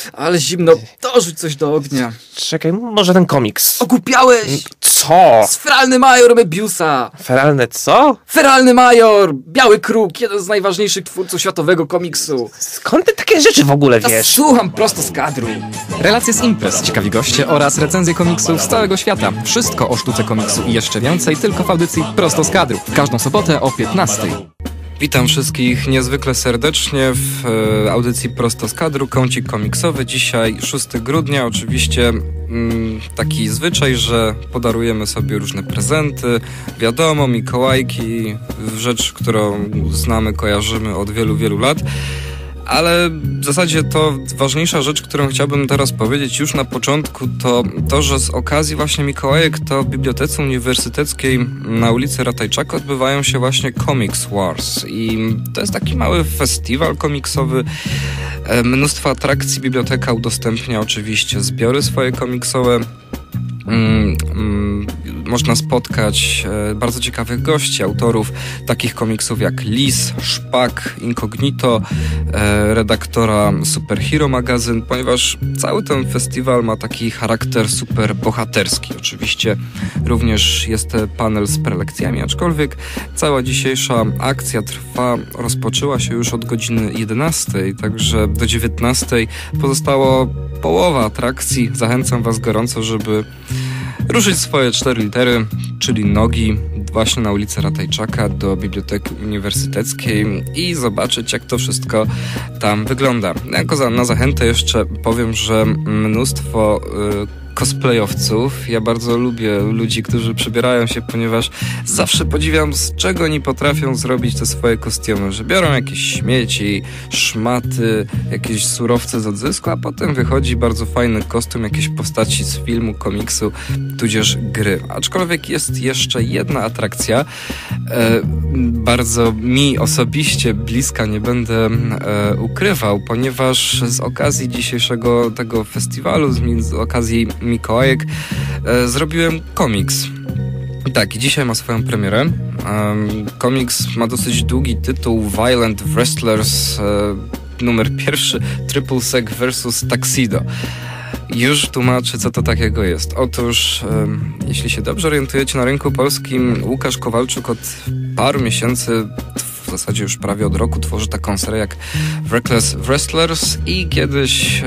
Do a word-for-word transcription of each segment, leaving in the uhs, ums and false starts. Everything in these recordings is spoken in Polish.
ale zimno, dorzuć coś do ognia. Czekaj, może ten komiks. Ogłupiałeś! Co? Sferalny major Mebiusa! Feralne co? Feralny major! Biały Kruk, jeden z najważniejszych twórców światowego komiksu. Skąd ty takie rzeczy w ogóle Ja wiesz? słucham prosto z kadru. Relacje z imprez, ciekawi goście oraz recenzje komiksów z całego świata. Wszystko o sztuce komiksu i jeszcze więcej tylko w audycji Prosto z kadru. W każdą sobotę o piętnastej. Witam wszystkich niezwykle serdecznie w e, audycji Prosto z kadru, kącik komiksowy. Dzisiaj szóstego grudnia, oczywiście mm, taki zwyczaj, że podarujemy sobie różne prezenty, wiadomo, Mikołajki, rzecz, którą znamy, kojarzymy od wielu, wielu lat. Ale w zasadzie to ważniejsza rzecz, którą chciałbym teraz powiedzieć już na początku, to to, że z okazji właśnie Mikołajek to w Bibliotece Uniwersyteckiej na ulicy Ratajczaka odbywają się właśnie Comics Wars i to jest taki mały festiwal komiksowy. Mnóstwo atrakcji, biblioteka udostępnia oczywiście zbiory swoje komiksowe. Mm, mm, można spotkać e, bardzo ciekawych gości, autorów takich komiksów jak Lis, Szpak, Incognito, e, redaktora Superhero Magazyn, ponieważ cały ten festiwal ma taki charakter super bohaterski. Oczywiście również jest panel z prelekcjami, aczkolwiek cała dzisiejsza akcja trwa, rozpoczęła się już od godziny jedenastej, także do dziewiętnastej pozostało połowa atrakcji. Zachęcam Was gorąco, żeby ruszyć swoje cztery litery, czyli nogi, właśnie na ulicę Ratajczaka do Biblioteki Uniwersyteckiej i zobaczyć, jak to wszystko tam wygląda. Jako za, na zachętę jeszcze powiem, że mnóstwo y, cosplayowców. Ja bardzo lubię ludzi, którzy przybierają się, ponieważ zawsze podziwiam, z czego oni potrafią zrobić te swoje kostiumy, że biorą jakieś śmieci, szmaty, jakieś surowce z odzysku, a potem wychodzi bardzo fajny kostium, jakieś postaci z filmu, komiksu, tudzież gry. Aczkolwiek jest jeszcze jedna atrakcja, e, bardzo mi osobiście bliska, nie będę e, ukrywał, ponieważ z okazji dzisiejszego tego festiwalu, z, z okazji Mikołajek, e, zrobiłem komiks. I tak, dzisiaj ma swoją premierę. Um, komiks ma dosyć długi tytuł Violent Wrestlers, e, numer pierwszy, Triple Sec versus Tuxedo. Już tłumaczę, co to takiego jest. Otóż, um, jeśli się dobrze orientujecie na rynku polskim, Łukasz Kowalczuk od paru miesięcy, w zasadzie już prawie od roku, tworzy taką serię jak Reckless Wrestlers i kiedyś e,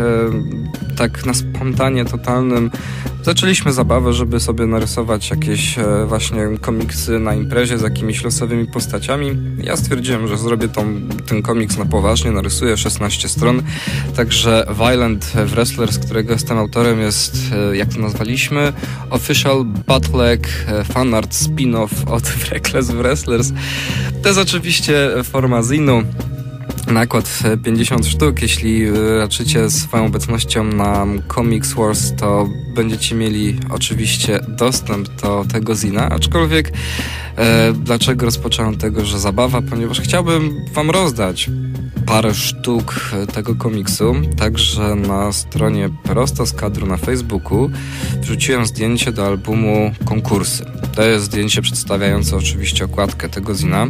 tak na spontanie totalnym zaczęliśmy zabawę, żeby sobie narysować jakieś e, właśnie komiksy na imprezie z jakimiś losowymi postaciami. Ja stwierdziłem, że zrobię tą, ten komiks na poważnie, narysuję szesnaście stron, także Violent Wrestlers, którego jestem autorem, jest, e, jak to nazwaliśmy, Official Bootleg Fanart Spin-off od Reckless Wrestlers. To jest oczywiście forma zinu. Nakład pięćdziesiąt sztuk. Jeśli raczycie swoją obecnością na Comics Wars, to będziecie mieli oczywiście dostęp do tego zina, aczkolwiek e, dlaczego rozpocząłem tego, że zabawa? Ponieważ chciałbym wam rozdać parę sztuk tego komiksu, także na stronie Prosto z kadru na Facebooku wrzuciłem zdjęcie do albumu Konkursy. To jest zdjęcie przedstawiające oczywiście okładkę tego zina.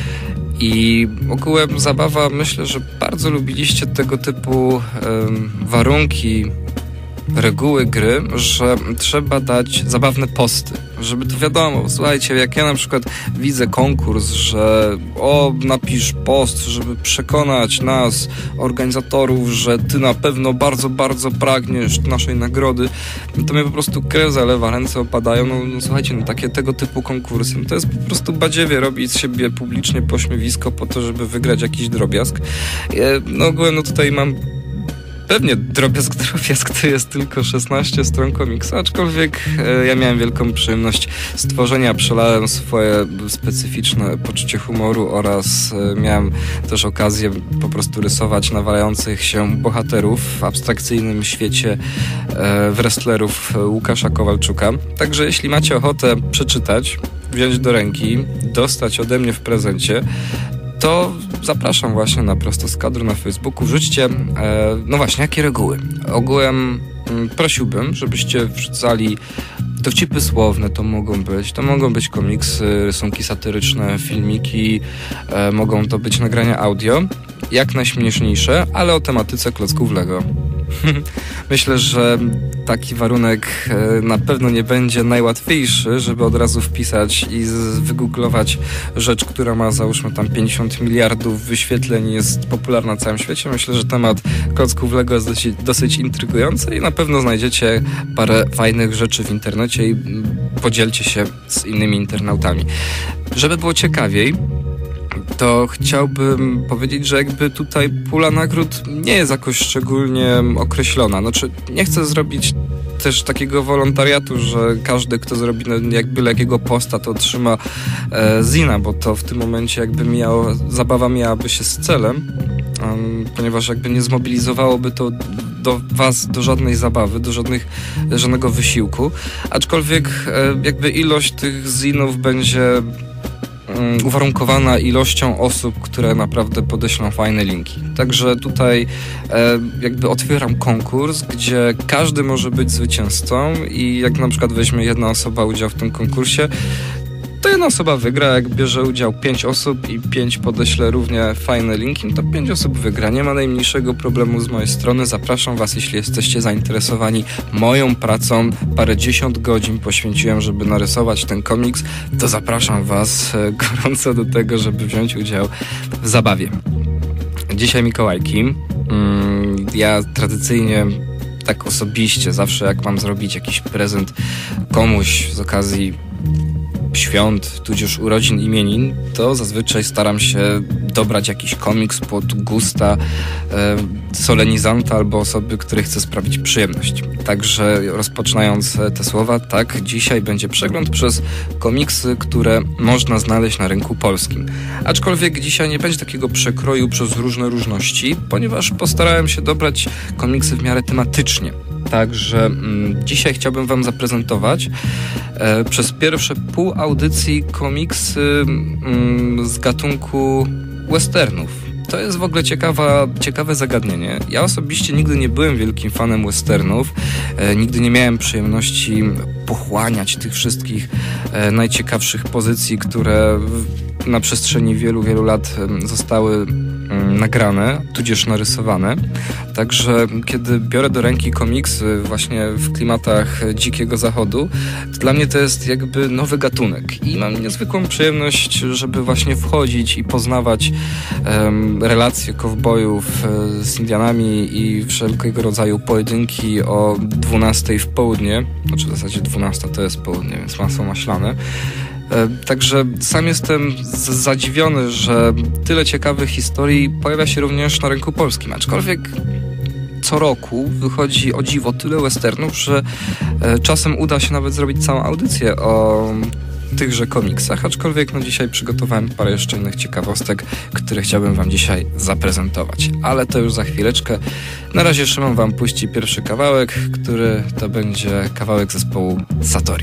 I ogółem zabawa, myślę, że bardzo lubiliście tego typu um, warunki, reguły gry, że trzeba dać zabawne posty, żeby to wiadomo, słuchajcie, jak ja na przykład widzę konkurs, że o, napisz post, żeby przekonać nas, organizatorów, że ty na pewno bardzo, bardzo pragniesz naszej nagrody, to mnie po prostu krew zalewa, ręce opadają, no, no słuchajcie, no takie tego typu konkursy, no, to jest po prostu badziewie robić z siebie publicznie pośmiewisko po to, żeby wygrać jakiś drobiazg. No ogółem, no tutaj mam pewnie drobiazg, drobiazg to jest tylko szesnaście stron komiksu, aczkolwiek e, ja miałem wielką przyjemność stworzenia, przelałem swoje specyficzne poczucie humoru oraz e, miałem też okazję po prostu rysować nawalających się bohaterów w abstrakcyjnym świecie e, wrestlerów Łukasza Kowalczuka. Także jeśli macie ochotę przeczytać, wziąć do ręki, dostać ode mnie w prezencie, to zapraszam właśnie na Prosto z kadru na Facebooku. Wrzućcie, e, no właśnie, jakie reguły. Ogółem m, prosiłbym, żebyście wrzucali dowcipy słowne, to mogą być, to mogą być komiksy, rysunki satyryczne, filmiki, e, mogą to być nagrania audio, jak najśmieszniejsze, ale o tematyce klocków Lego. Myślę, że taki warunek na pewno nie będzie najłatwiejszy, żeby od razu wpisać i wygooglować rzecz, która ma załóżmy tam pięćdziesiąt miliardów wyświetleń i jest popularna na całym świecie. Myślę, że temat klocków Lego jest dosyć, dosyć intrygujący i na pewno znajdziecie parę fajnych rzeczy w internecie i podzielcie się z innymi internautami. Żeby było ciekawiej, to chciałbym powiedzieć, że jakby tutaj pula nagród nie jest jakoś szczególnie określona. Znaczy, nie chcę zrobić też takiego wolontariatu, że każdy, kto zrobi jakby jakiego posta, to otrzyma e, zina, bo to w tym momencie jakby miało, zabawa miałaby się z celem, um, ponieważ jakby nie zmobilizowałoby to do was do żadnej zabawy, do żadnych, żadnego wysiłku, aczkolwiek e, jakby ilość tych zinów będzie uwarunkowana ilością osób, które naprawdę podeślą fajne linki. Także tutaj e, jakby otwieram konkurs, gdzie każdy może być zwycięzcą i jak na przykład weźmie jedna osoba udział w tym konkursie, to jedna osoba wygra. Jak bierze udział pięć osób i pięć podeśle równie fajne linki, to pięć osób wygra. Nie ma najmniejszego problemu z mojej strony. Zapraszam was, jeśli jesteście zainteresowani moją pracą. Parędziesiąt godzin poświęciłem, żeby narysować ten komiks. To zapraszam was gorąco do tego, żeby wziąć udział w zabawie. Dzisiaj Mikołajki. Ja tradycyjnie tak osobiście, zawsze jak mam zrobić jakiś prezent komuś z okazji świąt, tudzież urodzin, imienin, to zazwyczaj staram się dobrać jakiś komiks pod gusta e, solenizanta albo osoby, której chcę sprawić przyjemność. Także rozpoczynając te słowa, tak, dzisiaj będzie przegląd przez komiksy, które można znaleźć na rynku polskim. Aczkolwiek dzisiaj nie będzie takiego przekroju przez różne różności, ponieważ postarałem się dobrać komiksy w miarę tematycznie. Także mm, dzisiaj chciałbym wam zaprezentować e, przez pierwsze pół audycji komiksy mm, z gatunku westernów. To jest w ogóle ciekawa, ciekawe zagadnienie. Ja osobiście nigdy nie byłem wielkim fanem westernów. E, nigdy nie miałem przyjemności pochłaniać tych wszystkich e, najciekawszych pozycji, które w, na przestrzeni wielu, wielu lat e, zostały nagrane, tudzież narysowane. Także kiedy biorę do ręki komiksy właśnie w klimatach Dzikiego Zachodu, to dla mnie to jest jakby nowy gatunek i mam niezwykłą przyjemność, żeby właśnie wchodzić i poznawać um, relacje kowbojów e, z Indianami i wszelkiego rodzaju pojedynki o dwunastej w południe, znaczy w zasadzie dwunasta to jest południe, więc masło maślane. Także sam jestem zadziwiony, że tyle ciekawych historii pojawia się również na rynku polskim, aczkolwiek co roku wychodzi o dziwo tyle westernów, że czasem uda się nawet zrobić całą audycję o tychże komiksach, aczkolwiek no dzisiaj przygotowałem parę jeszcze innych ciekawostek, które chciałbym wam dzisiaj zaprezentować, ale to już za chwileczkę. Na razie Szymon wam puści pierwszy kawałek, który to będzie kawałek zespołu Satori.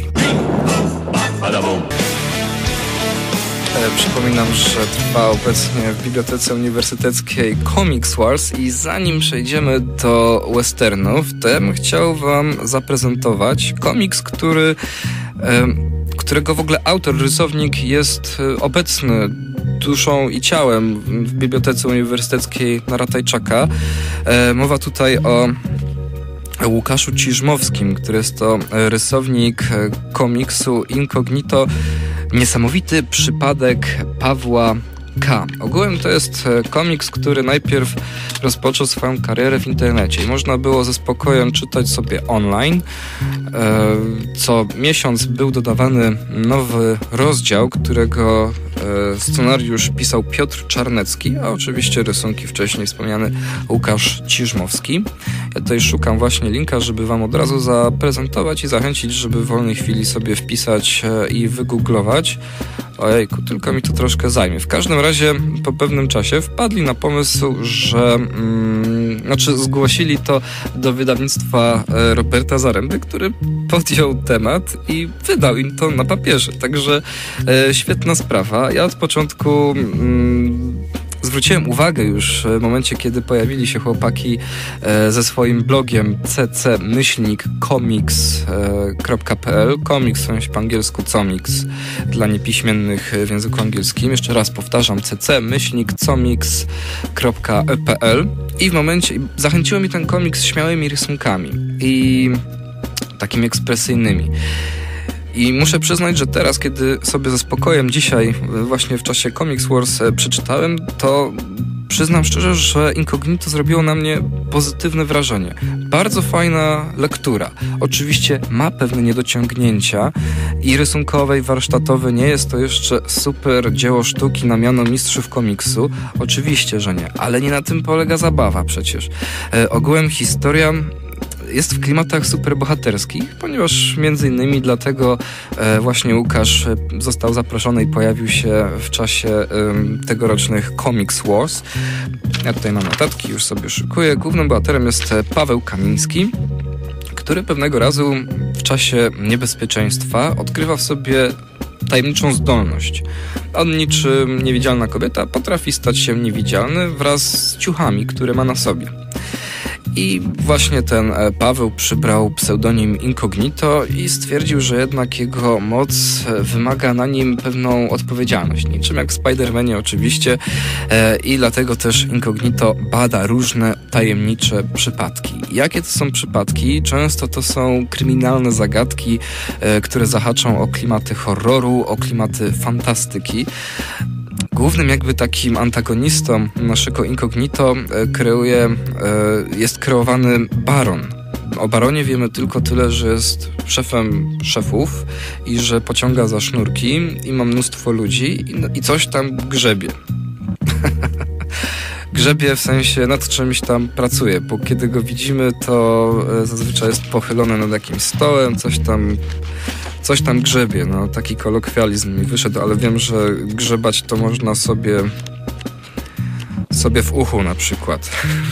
Przypominam, że trwa obecnie w Bibliotece Uniwersyteckiej Comics Wars i zanim przejdziemy do westernów, to ja bym chciał wam zaprezentować komiks, który, którego w ogóle autor, rysownik jest obecny duszą i ciałem w Bibliotece Uniwersyteckiej na Ratajczaka. Mowa tutaj o Łukaszu Ciżmowskim, który jest to rysownik komiksu Incognito Niesamowity przypadek Pawła K. Ogółem to jest komiks, który najpierw rozpoczął swoją karierę w internecie i można było ze spokojem czytać sobie online. Co miesiąc był dodawany nowy rozdział, którego scenariusz pisał Piotr Czarnecki, a oczywiście rysunki wcześniej wspomniany Łukasz Ciżmowski. Ja tutaj szukam właśnie linka, żeby wam od razu zaprezentować i zachęcić, żeby w wolnej chwili sobie wpisać i wygooglować. Ojejku, tylko mi to troszkę zajmie. W każdym razie po pewnym czasie wpadli na pomysł, że mm, znaczy zgłosili to do wydawnictwa Roberta Zaręby, który podjął temat i wydał im to na papierze. Także e, świetna sprawa. Ja od początku mm, zwróciłem uwagę już w momencie, kiedy pojawili się chłopaki e, ze swoim blogiem c c myślnik comics kropka p l. Comics w sensie po angielsku comics dla niepiśmiennych w języku angielskim. Jeszcze raz powtarzam, c c myślnik comics kropka p l. I w momencie zachęciło mi ten komiks śmiałymi rysunkami i takimi ekspresyjnymi. I muszę przyznać, że teraz, kiedy sobie ze spokojem dzisiaj, właśnie w czasie Comics Wars przeczytałem, to przyznam szczerze, że Incognito zrobiło na mnie pozytywne wrażenie. Bardzo fajna lektura. Oczywiście ma pewne niedociągnięcia i rysunkowe, i warsztatowe. Nie jest to jeszcze super dzieło sztuki na miano mistrzów komiksu. Oczywiście, że nie. Ale nie na tym polega zabawa przecież. E, ogółem historia jest w klimatach superbohaterskich, ponieważ między innymi dlatego e, właśnie Łukasz został zaproszony i pojawił się w czasie e, tegorocznych Comics Wars. Ja tutaj mam notatki, już sobie szykuję. Głównym bohaterem jest Paweł Kamiński, który pewnego razu w czasie niebezpieczeństwa odkrywa w sobie tajemniczą zdolność. On niczym niewidzialna kobieta potrafi stać się niewidzialny wraz z ciuchami, które ma na sobie. I właśnie ten Paweł przybrał pseudonim Incognito i stwierdził, że jednak jego moc wymaga na nim pewną odpowiedzialność. Niczym jak w Spider-Manie oczywiście. I dlatego też Incognito bada różne tajemnicze przypadki. Jakie to są przypadki? Często to są kryminalne zagadki, które zahaczą o klimaty horroru, o klimaty fantastyki. Głównym jakby takim antagonistą naszego Incognito kreuje, jest kreowany Baron. O Baronie wiemy tylko tyle, że jest szefem szefów i że pociąga za sznurki i ma mnóstwo ludzi i, i coś tam grzebie. Grzebie w sensie nad czymś tam pracuje, bo kiedy go widzimy, to zazwyczaj jest pochylony nad jakimś stołem, coś tam Coś tam grzebie, no taki kolokwializm mi wyszedł, ale wiem, że grzebać to można sobie sobie w uchu na przykład.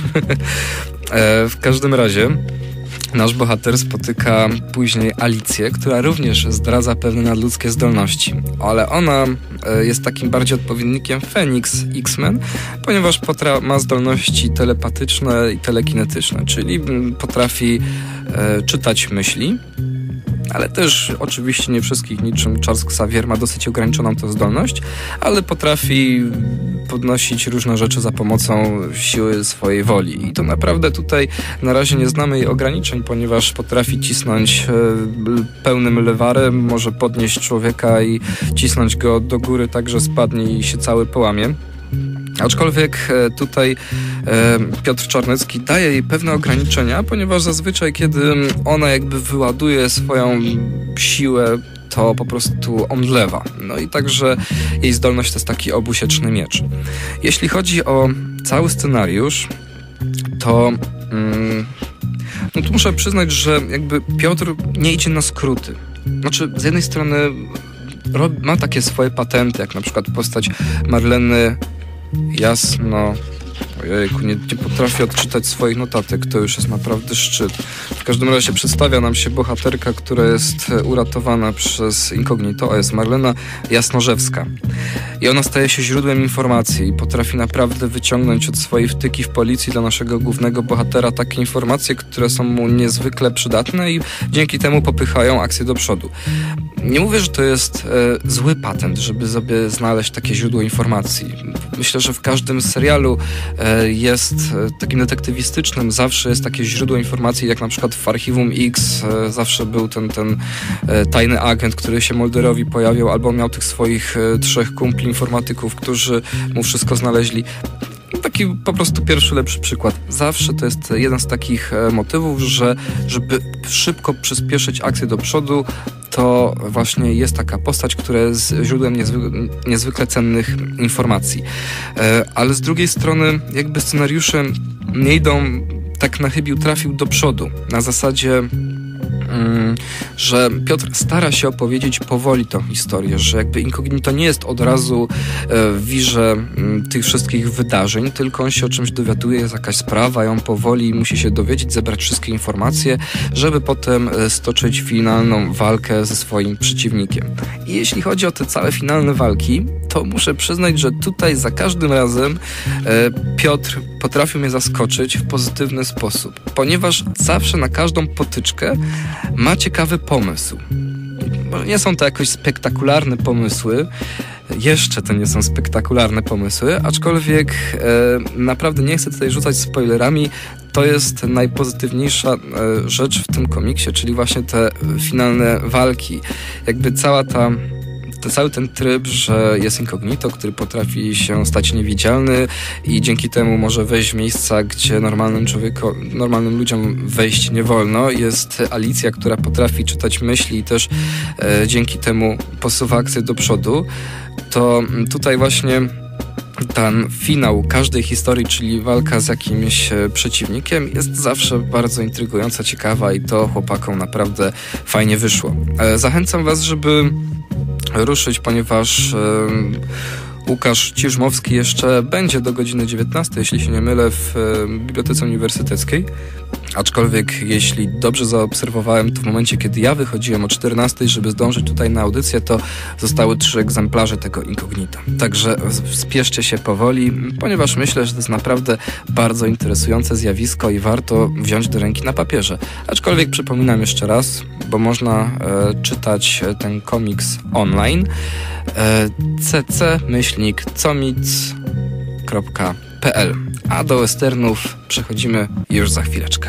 e, w każdym razie nasz bohater spotyka później Alicję, która również zdradza pewne nadludzkie zdolności, ale ona e, jest takim bardziej odpowiednikiem Feniks X-Men, ponieważ potra- ma zdolności telepatyczne i telekinetyczne, czyli potrafi e, czytać myśli, ale też oczywiście nie wszystkich, niczym Charles Xavier ma dosyć ograniczoną tę zdolność, ale potrafi podnosić różne rzeczy za pomocą siły swojej woli. I to naprawdę tutaj na razie nie znamy jej ograniczeń, ponieważ potrafi cisnąć e, pełnym lewarem, może podnieść człowieka i cisnąć go do góry tak, że spadnie i się cały połamie. Aczkolwiek tutaj e, Piotr Czarnecki daje jej pewne ograniczenia, ponieważ zazwyczaj, kiedy ona jakby wyładuje swoją siłę, to po prostu omdlewa. No i także jej zdolność to jest taki obusieczny miecz. Jeśli chodzi o cały scenariusz, to mm, no tu muszę przyznać, że jakby Piotr nie idzie na skróty. Znaczy, z jednej strony ma takie swoje patenty, jak na przykład postać Marleny Jasno... Ojejku, nie, nie potrafię odczytać swoich notatek, to już jest naprawdę szczyt. W każdym razie przedstawia nam się bohaterka, która jest uratowana przez Incognito, a jest Marlena Jasnorzewska. I ona staje się źródłem informacji i potrafi naprawdę wyciągnąć od swojej wtyki w policji dla naszego głównego bohatera takie informacje, które są mu niezwykle przydatne i dzięki temu popychają akcję do przodu. Nie mówię, że to jest e, zły patent, żeby sobie znaleźć takie źródło informacji. Myślę, że w każdym serialu e, jest e, takim detektywistycznym, zawsze jest takie źródło informacji, jak na przykład w Archiwum X e, zawsze był ten, ten e, tajny agent, który się Mulderowi pojawiał, albo miał tych swoich e, trzech kumpli informatyków, którzy mu wszystko znaleźli. Taki po prostu pierwszy, lepszy przykład. Zawsze to jest jeden z takich e, motywów, że żeby szybko przyspieszyć akcję do przodu, to właśnie jest taka postać, która jest źródłem niezwy- niezwykle cennych informacji. E, ale z drugiej strony jakby scenariusze nie idą tak na chybił trafił do przodu. Na zasadzie że Piotr stara się opowiedzieć powoli tą historię, że jakby Incognito nie jest od razu w wirze tych wszystkich wydarzeń, tylko on się o czymś dowiaduje, jest jakaś sprawa, ją powoli musi się dowiedzieć, zebrać wszystkie informacje, żeby potem stoczyć finalną walkę ze swoim przeciwnikiem. I jeśli chodzi o te całe finalne walki, to muszę przyznać, że tutaj za każdym razem e, Piotr potrafił mnie zaskoczyć w pozytywny sposób, ponieważ zawsze na każdą potyczkę ma ciekawy pomysł. Może nie są to jakoś spektakularne pomysły, jeszcze to nie są spektakularne pomysły, aczkolwiek e, naprawdę nie chcę tutaj rzucać spoilerami. To jest najpozytywniejsza e, rzecz w tym komiksie, czyli właśnie te finalne walki. Jakby cała ta To cały ten tryb, że jest Incognito, który potrafi się stać niewidzialny i dzięki temu może wejść w miejsca, gdzie normalnym człowiekom, normalnym ludziom wejść nie wolno. Jest Alicja, która potrafi czytać myśli i też e, dzięki temu posuwa akcję do przodu. To tutaj właśnie ten finał każdej historii, czyli walka z jakimś przeciwnikiem, jest zawsze bardzo intrygująca, ciekawa i to chłopakom naprawdę fajnie wyszło. E, zachęcam was, żeby ruszyć, ponieważ e, Łukasz Ciżmowski jeszcze będzie do godziny dziewiętnastej, jeśli się nie mylę, w e, Bibliotece Uniwersyteckiej. Aczkolwiek, jeśli dobrze zaobserwowałem, to w momencie, kiedy ja wychodziłem o czternastej, żeby zdążyć tutaj na audycję, to zostały trzy egzemplarze tego Incognito. Także spieszcie się powoli, ponieważ myślę, że to jest naprawdę bardzo interesujące zjawisko i warto wziąć do ręki na papierze. Aczkolwiek przypominam jeszcze raz, bo można e, czytać ten komiks online. E, cc myślnik comic kropka p l. A do westernów przechodzimy już za chwileczkę.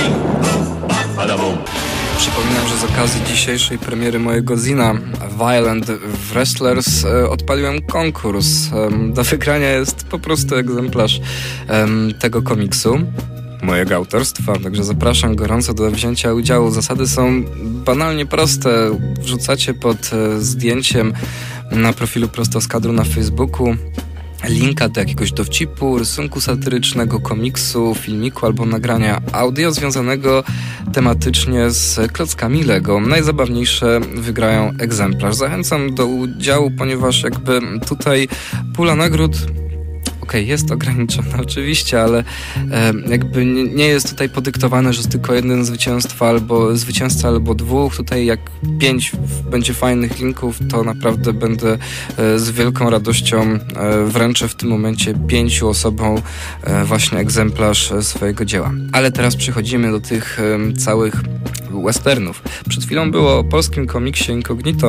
Przypominam, że z okazji dzisiejszej premiery mojego zina Violent Wrestlers e, odpaliłem konkurs. E, do wygrania jest po prostu egzemplarz e, tego komiksu mojego autorstwa, także zapraszam gorąco do wzięcia udziału. Zasady są banalnie proste. Wrzucacie pod e, zdjęciem na profilu Prosto z Kadru na Facebooku linka do jakiegoś dowcipu, rysunku satyrycznego, komiksu, filmiku albo nagrania audio związanego tematycznie z klockami Lego. Najzabawniejsze wygrają egzemplarz. Zachęcam do udziału, ponieważ jakby tutaj pula nagród okej, okay, jest ograniczona oczywiście, ale e, jakby nie, nie jest tutaj podyktowane, że jest tylko jeden zwycięstwa albo zwycięzca albo dwóch. Tutaj jak pięć będzie fajnych linków, to naprawdę będę e, z wielką radością e, wręczę w tym momencie pięciu osobom e, właśnie egzemplarz swojego dzieła. Ale teraz przechodzimy do tych e, całych westernów. Przed chwilą było o polskim komiksie Incognito,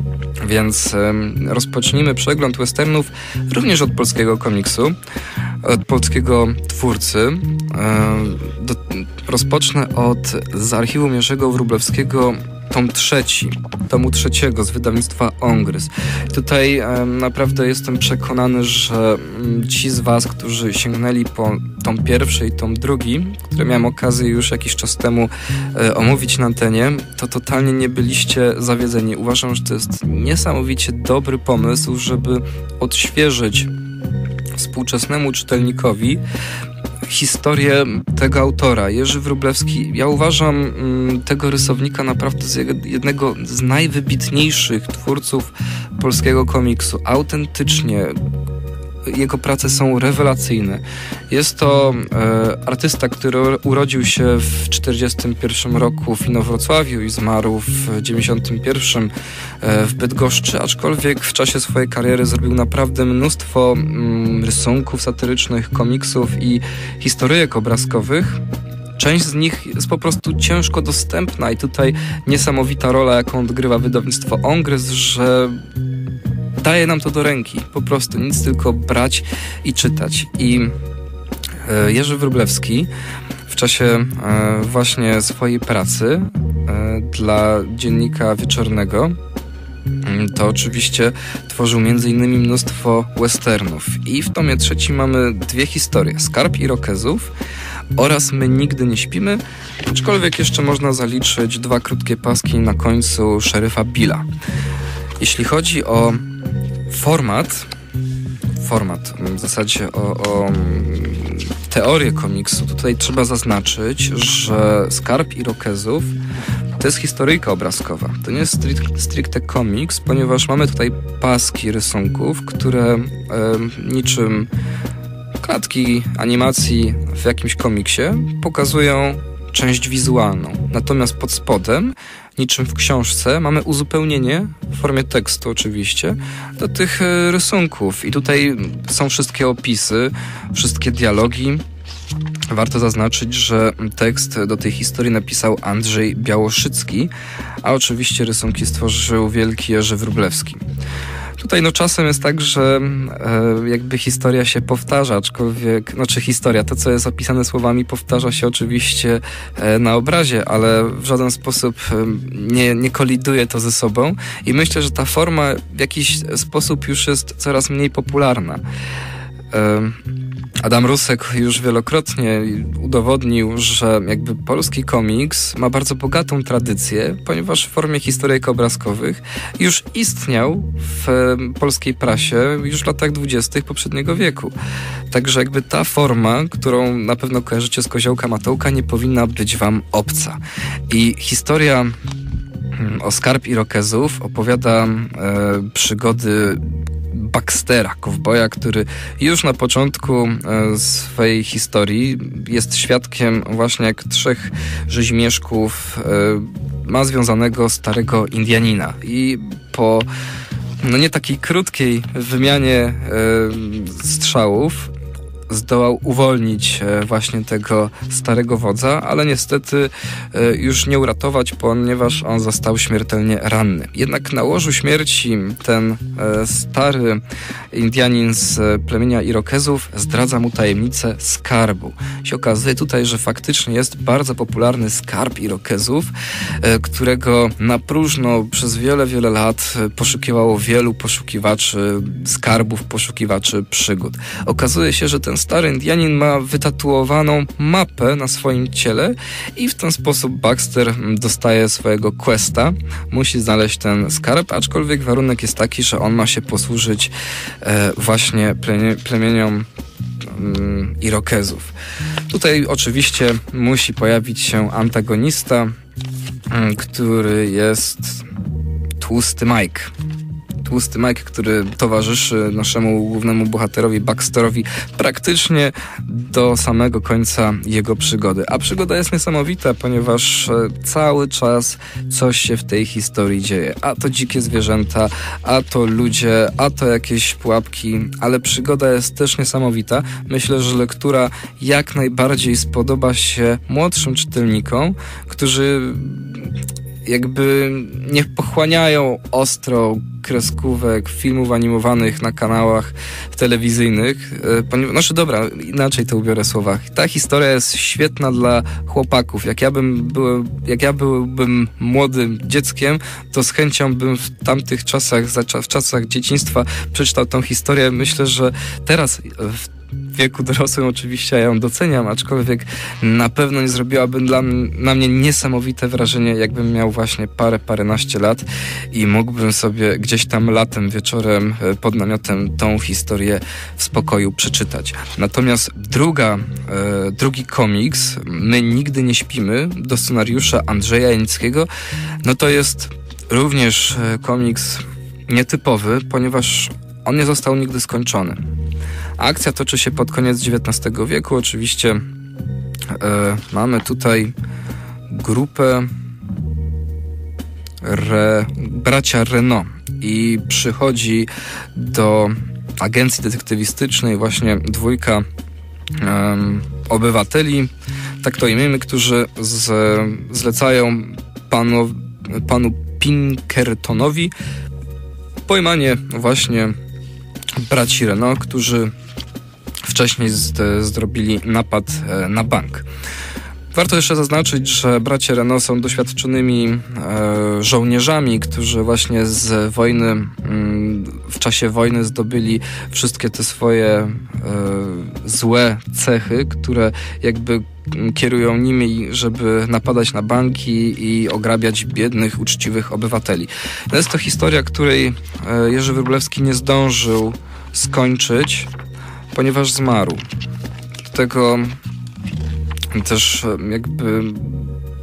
więc um, rozpocznijmy przegląd westernów również od polskiego komiksu, od polskiego twórcy. Um, do, rozpocznę od z archiwum Jerzego Wróblewskiego tom trzeci, tomu trzeciego z wydawnictwa Ongryz. Tutaj um, naprawdę jestem przekonany, że um, ci z was, którzy sięgnęli po tom pierwszy i tom drugi, które miałem okazję już jakiś czas temu e, omówić na antenie, to totalnie nie byliście zawiedzeni. Uważam, że to jest niesamowicie dobry pomysł, żeby odświeżyć współczesnemu czytelnikowi historię tego autora. Jerzy Wróblewski, ja uważam mm, tego rysownika naprawdę za jednego z najwybitniejszych twórców polskiego komiksu. Autentycznie jego prace są rewelacyjne. Jest to e, artysta, który urodził się w czterdziestym pierwszym roku w Inowrocławiu i zmarł w dziewięćdziesiątym pierwszym e, w Bydgoszczy, aczkolwiek w czasie swojej kariery zrobił naprawdę mnóstwo mm, rysunków satyrycznych, komiksów i historyjek obrazkowych. Część z nich jest po prostu ciężko dostępna i tutaj niesamowita rola, jaką odgrywa wydawnictwo Ongryz, że daje nam to do ręki, po prostu nic, tylko brać i czytać. I e, Jerzy Wróblewski w czasie e, właśnie swojej pracy e, dla Dziennika Wieczornego to oczywiście tworzył między innymi mnóstwo westernów. I w tomie trzecim mamy dwie historie, Skarb Irokezów oraz My nigdy nie śpimy, aczkolwiek jeszcze można zaliczyć dwa krótkie paski na końcu Szeryfa Billa. Jeśli chodzi o format, format w zasadzie o, o teorię komiksu, tutaj trzeba zaznaczyć, że Skarb Irokezów To jest historyjka obrazkowa. To nie jest strict, stricte komiks, ponieważ mamy tutaj paski rysunków, które e, niczym klatki animacji w jakimś komiksie pokazują część wizualną. Natomiast pod spodem, niczym w książce, mamy uzupełnienie w formie tekstu oczywiście do tych rysunków. I tutaj są wszystkie opisy, wszystkie dialogi. Warto zaznaczyć, że tekst do tej historii napisał Andrzej Białoszycki, a oczywiście rysunki stworzył wielki Jerzy Wróblewski. Tutaj no czasem jest tak, że e, jakby historia się powtarza, aczkolwiek, znaczy historia, to co jest opisane słowami powtarza się oczywiście e, na obrazie, ale w żaden sposób e, nie, nie koliduje to ze sobą i myślę, że ta forma w jakiś sposób już jest coraz mniej popularna. E, Adam Rusek już wielokrotnie udowodnił, że jakby polski komiks ma bardzo bogatą tradycję, ponieważ w formie historyjek obrazkowych już istniał w polskiej prasie już w latach dwudziestych poprzedniego wieku. Także jakby ta forma, którą na pewno kojarzycie z Koziołka Matołka, nie powinna być wam obca. I historia o Skarb Irokezów opowiada e, przygody Baxtera, kowboja, który już na początku e, swojej historii jest świadkiem właśnie jak trzech rzeźmieszków e, ma związanego starego Indianina. I po no nie takiej krótkiej wymianie e, strzałów zdołał uwolnić właśnie tego starego wodza, ale niestety już nie uratować, ponieważ on został śmiertelnie ranny. Jednak na łożu śmierci ten stary Indianin z plemienia Irokezów zdradza mu tajemnicę skarbu. Się okazuje tutaj, że faktycznie jest bardzo popularny skarb Irokezów, którego na próżno przez wiele, wiele lat poszukiwało wielu poszukiwaczy skarbów, poszukiwaczy przygód. Okazuje się, że ten stary Indianin ma wytatuowaną mapę na swoim ciele i w ten sposób Baxter dostaje swojego questa. Musi znaleźć ten skarb, aczkolwiek warunek jest taki, że on ma się posłużyć e, właśnie plemię, plemieniom mm, Irokezów. Tutaj oczywiście musi pojawić się antagonista, mm, który jest Tłusty Mike. Tłusty Mike, który towarzyszy naszemu głównemu bohaterowi Baxterowi praktycznie do samego końca jego przygody. A przygoda jest niesamowita, ponieważ cały czas coś się w tej historii dzieje. A to dzikie zwierzęta, a to ludzie, a to jakieś pułapki, ale przygoda jest też niesamowita. Myślę, że lektura jak najbardziej spodoba się młodszym czytelnikom, którzy jakby nie pochłaniają ostro kreskówek, filmów animowanych na kanałach telewizyjnych. Ponieważ, znaczy dobra, inaczej to ubiorę słowa. Ta historia jest świetna dla chłopaków. Jak ja bym był, jak ja byłbym młodym dzieckiem, to z chęcią bym w tamtych czasach, w czasach dzieciństwa przeczytał tą historię. Myślę, że teraz w w wieku dorosłym oczywiście ja ją doceniam, aczkolwiek na pewno nie zrobiłaby dla m- na mnie niesamowite wrażenie, jakbym miał właśnie parę, paręnaście lat i mógłbym sobie gdzieś tam latem, wieczorem pod namiotem tą historię w spokoju przeczytać. Natomiast druga, e, drugi komiks, My nigdy nie śpimy, do scenariusza Andrzeja Janickiego, no to jest również komiks nietypowy, ponieważ on nie został nigdy skończony. Akcja toczy się pod koniec dziewiętnastego wieku. Oczywiście e, mamy tutaj grupę Re, bracia Renault i przychodzi do agencji detektywistycznej właśnie dwójka e, obywateli, tak to imiemy, którzy z, zlecają panu, panu Pinkertonowi pojmanie właśnie braci Renault, którzy wcześniej z, zrobili napad e, na bank. Warto jeszcze zaznaczyć, że bracia Renault są doświadczonymi e, żołnierzami, którzy właśnie z wojny, mm, w czasie wojny zdobyli wszystkie te swoje e, złe cechy, które jakby kierują nimi, żeby napadać na banki i ograbiać biednych, uczciwych obywateli. Jest to historia, której e, Jerzy Wróblewski nie zdążył skończyć, ponieważ zmarł. Do tego też jakby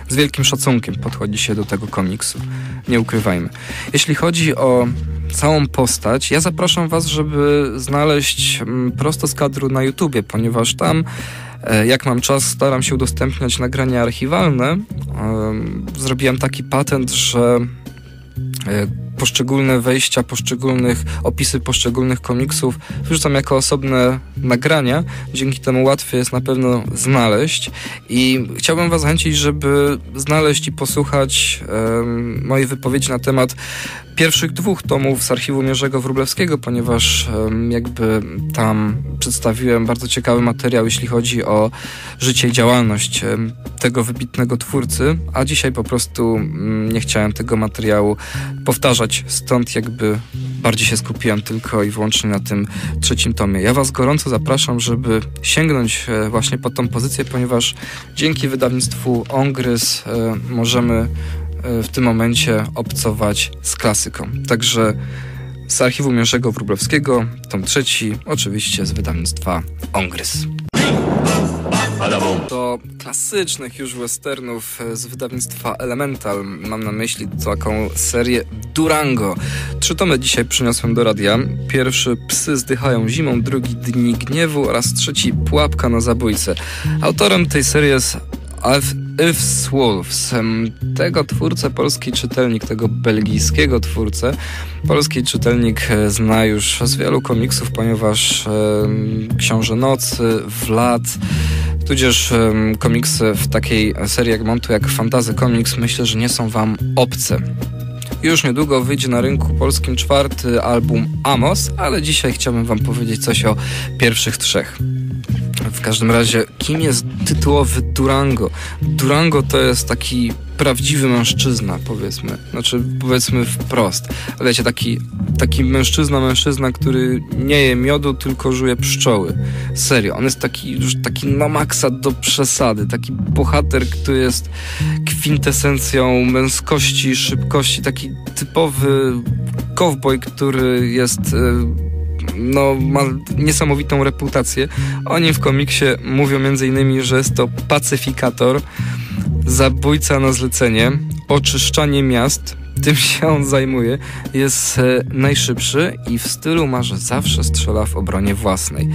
z wielkim szacunkiem podchodzi się do tego komiksu. Nie ukrywajmy. Jeśli chodzi o całą postać, ja zapraszam was, żeby znaleźć prosto z kadru na YouTubie, ponieważ tam, jak mam czas, staram się udostępniać nagrania archiwalne. Zrobiłem taki patent, że poszczególne wejścia, poszczególnych opisy poszczególnych komiksów wrzucam jako osobne nagrania. Dzięki temu łatwiej jest na pewno znaleźć i chciałbym was zachęcić, żeby znaleźć i posłuchać um, mojej wypowiedzi na temat pierwszych dwóch tomów z archiwum Jerzego Wróblewskiego, ponieważ um, jakby tam przedstawiłem bardzo ciekawy materiał, jeśli chodzi o życie i działalność um, tego wybitnego twórcy, a dzisiaj po prostu um, nie chciałem tego materiału powtarzać, stąd jakby bardziej się skupiłem tylko i wyłącznie na tym trzecim tomie. Ja was gorąco zapraszam, żeby sięgnąć e, właśnie po tą pozycję, ponieważ dzięki wydawnictwu Ongrys e, możemy w tym momencie obcować z klasyką. Także z archiwum Jerzego Wróblewskiego, tom trzeci, oczywiście z wydawnictwa Ongrys. Do klasycznych już westernów z wydawnictwa Elemental mam na myśli taką serię Durango. Trzy tomy dzisiaj przyniosłem do radia. Pierwszy Psy zdychają zimą, drugi Dni gniewu oraz trzeci Pułapka na zabójcę. Autorem tej serii jest Yves Wolfs. Tego twórcę polski czytelnik, tego belgijskiego twórcę, polski czytelnik zna już z wielu komiksów, ponieważ e, Książę Nocy, Vlad, tudzież e, komiksy w takiej serii jak Montu, jak Fantasy Comics, myślę, że nie są wam obce. Już niedługo wyjdzie na rynku polskim czwarty album Amos, ale dzisiaj chciałbym wam powiedzieć coś o pierwszych trzech. W każdym razie, kim jest tytułowy Durango? Durango to jest taki prawdziwy mężczyzna, powiedzmy. Znaczy, powiedzmy wprost. Ale wiecie, taki, taki mężczyzna, mężczyzna, który nie je miodu, tylko żuje pszczoły. Serio, on jest taki już taki na maksa do przesady. Taki bohater, który jest kwintesencją męskości, szybkości. Taki typowy cowboy, który jest... no, ma niesamowitą reputację. O nim w komiksie mówią między innymi, że jest to pacyfikator, zabójca na zlecenie, oczyszczanie miast, tym się on zajmuje, jest e, najszybszy i w stylu ma, że zawsze strzela w obronie własnej.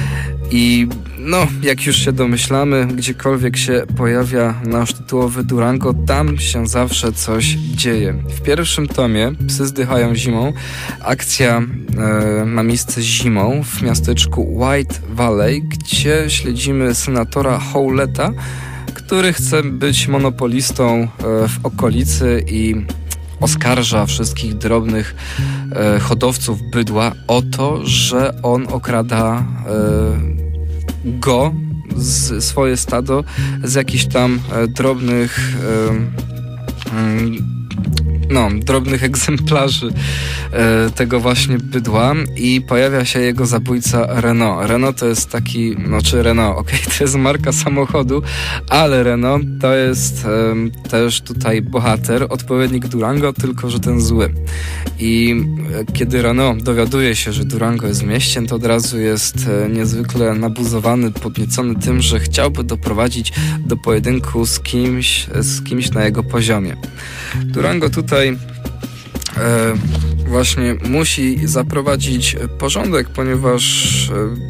I no, jak już się domyślamy, gdziekolwiek się pojawia nasz tytułowy Durango, tam się zawsze coś dzieje. W pierwszym tomie Psy zdychają zimą. Akcja e, ma miejsce zimą w miasteczku White Valley, gdzie śledzimy senatora Howletta, który chce być monopolistą e, w okolicy i oskarża wszystkich drobnych e, hodowców bydła o to, że on okrada e, go, z, swoje stado z jakichś tam e, drobnych e, e, no, drobnych egzemplarzy e, tego właśnie bydła i pojawia się jego zabójca Renault. Renault to jest taki, no czy Renault, okej, okay, to jest marka samochodu, ale Renault to jest e, też tutaj bohater, odpowiednik Durango, tylko że ten zły. I e, kiedy Renault dowiaduje się, że Durango jest w mieście, to od razu jest e, niezwykle nabuzowany, podniecony tym, że chciałby doprowadzić do pojedynku z kimś, z kimś na jego poziomie. Durango tutaj e, właśnie musi zaprowadzić porządek, ponieważ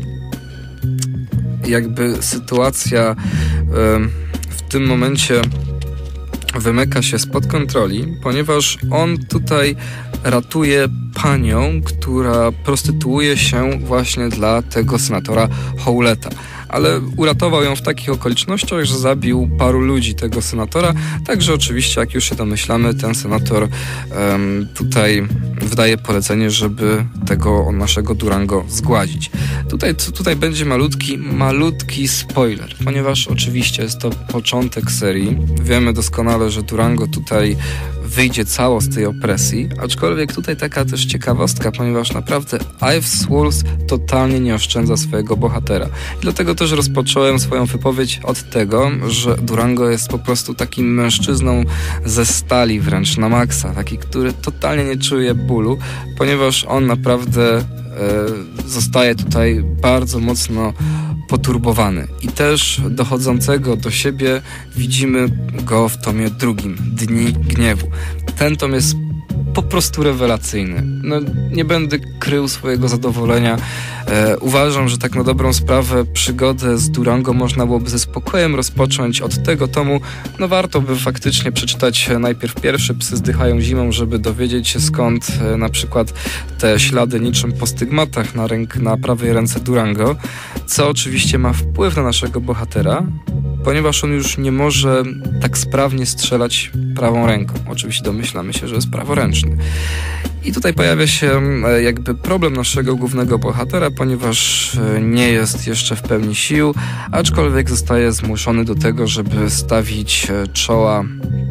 e, jakby sytuacja e, w tym momencie wymyka się spod kontroli, ponieważ on tutaj ratuje panią, która prostytuuje się właśnie dla tego senatora Howletta. Ale uratował ją w takich okolicznościach, że zabił paru ludzi tego senatora, także oczywiście, jak już się domyślamy, ten senator um, tutaj wydaje polecenie, żeby tego naszego Durango zgładzić. Tutaj, tutaj będzie malutki, malutki spoiler, ponieważ oczywiście jest to początek serii. Wiemy doskonale, że Durango tutaj wyjdzie cało z tej opresji, aczkolwiek tutaj taka też ciekawostka, ponieważ naprawdę Yves Wolfs totalnie nie oszczędza swojego bohatera. I dlatego też rozpocząłem swoją wypowiedź od tego, że Durango jest po prostu takim mężczyzną ze stali wręcz na maksa, taki, który totalnie nie czuje bólu, ponieważ on naprawdę e, zostaje tutaj bardzo mocno poturbowany. I też dochodzącego do siebie widzimy go w tomie drugim, Dni Gniewu. Ten tom jest po prostu rewelacyjny. No, nie będę krył swojego zadowolenia. E, uważam, że tak na dobrą sprawę przygodę z Durango można byłoby ze spokojem rozpocząć od tego tomu. No warto by faktycznie przeczytać najpierw pierwszy Psy zdychają zimą, żeby dowiedzieć się skąd e, na przykład te ślady niczym po stygmatach na, ręk, na prawej ręce Durango, co oczywiście ma wpływ na naszego bohatera, ponieważ on już nie może tak sprawnie strzelać prawą ręką. Oczywiście domyślamy się, że jest praworęczny. I tutaj pojawia się jakby problem naszego głównego bohatera, ponieważ nie jest jeszcze w pełni sił, aczkolwiek zostaje zmuszony do tego, żeby stawić czoła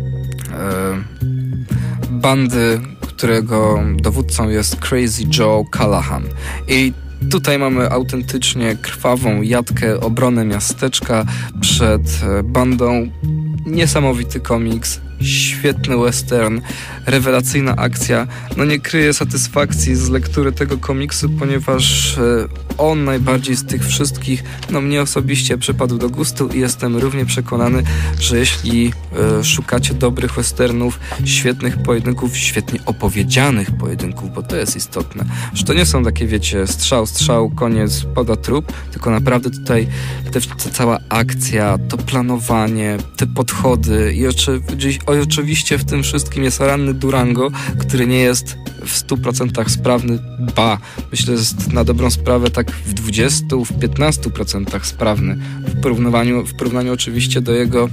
e, bandy, którego dowódcą jest Crazy Joe Callahan. I tutaj mamy autentycznie krwawą jatkę, obronę miasteczka przed bandą. Niesamowity komiks, świetny western, rewelacyjna akcja. No nie kryję satysfakcji z lektury tego komiksu, ponieważ on najbardziej z tych wszystkich, no mnie osobiście przypadł do gustu i jestem równie przekonany, że jeśli e, szukacie dobrych westernów, świetnych pojedynków, świetnie opowiedzianych pojedynków, bo to jest istotne, że to nie są takie, wiecie, strzał, strzał, koniec, pada trup, tylko naprawdę tutaj te, ta cała akcja, to planowanie, te podchody i oczywiście, oczywiście w tym wszystkim jest ranny Durango, który nie jest w stu procentach sprawny, ba, myślę, że jest na dobrą sprawę tak w dwudziestu, w piętnastu procentach sprawny, w porównaniu, w porównaniu oczywiście do jego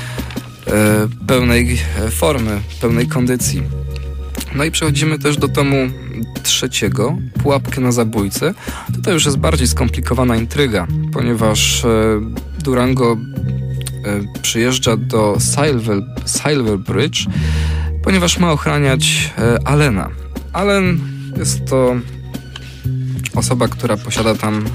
e, pełnej formy, pełnej kondycji. No i przechodzimy też do tomu trzeciego, Pułapkę na zabójcę. Tutaj już jest bardziej skomplikowana intryga, ponieważ e, Durango e, przyjeżdża do Silver, Silver Bridge, ponieważ ma ochraniać e, Allena. Allen jest to osoba, która posiada tam e,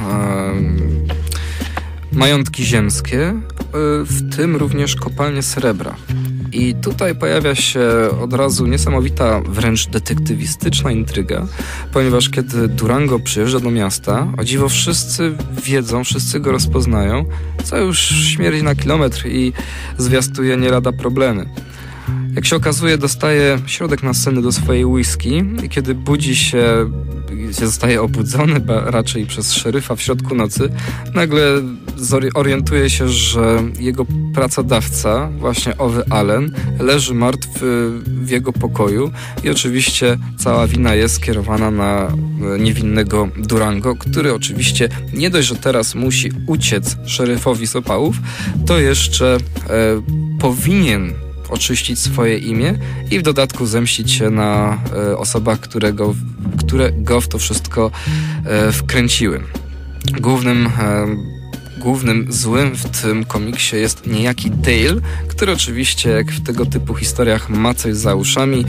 majątki ziemskie, e, w tym również kopalnię srebra. I tutaj pojawia się od razu niesamowita, wręcz detektywistyczna intryga, ponieważ kiedy Durango przyjeżdża do miasta, o dziwo wszyscy wiedzą, wszyscy go rozpoznają, co już śmierdzi na kilometr i zwiastuje nie lada problemy. Jak się okazuje, dostaje środek nasenny do swojej whisky i kiedy budzi się, zostaje obudzony raczej przez szeryfa w środku nocy, nagle orientuje się, że jego pracodawca, właśnie owy Allen, leży martwy w jego pokoju i oczywiście cała wina jest skierowana na niewinnego Durango, który oczywiście nie dość, że teraz musi uciec szeryfowi z opałów, to jeszcze e, powinien oczyścić swoje imię i w dodatku zemścić się na e, osobach, którego, które go w to wszystko e, wkręciły. Głównym, e, głównym złym w tym komiksie jest niejaki Dale, który oczywiście jak w tego typu historiach ma coś za uszami